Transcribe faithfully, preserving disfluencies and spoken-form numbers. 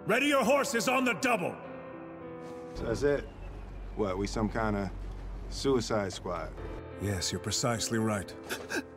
Ready your horses on the double! So that's it? What, we some kind of suicide squad? Yes, you're precisely right.